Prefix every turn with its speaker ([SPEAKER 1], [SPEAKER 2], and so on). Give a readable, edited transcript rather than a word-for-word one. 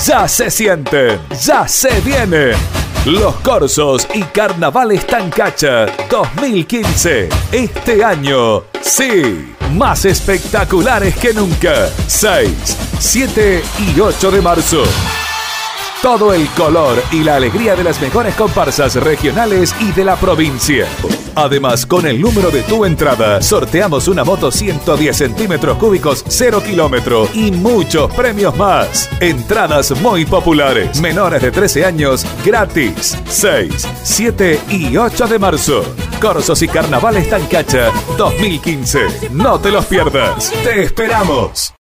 [SPEAKER 1] ya se sienten, ya se vienen. Los Corsos y Carnavales Tancacha 2015. Este año, sí, más espectaculares que nunca. 6, 7 y 8 de marzo. Todo el color y la alegría de las mejores comparsas regionales y de la provincia. Además, con el número de tu entrada, sorteamos una moto 110 centímetros cúbicos 0 kilómetro y muchos premios más. Entradas muy populares. Menores de 13 años, gratis. 6, 7 y 8 de marzo. Corsos y Carnavales Tancacha 2015. No te los pierdas. Te esperamos.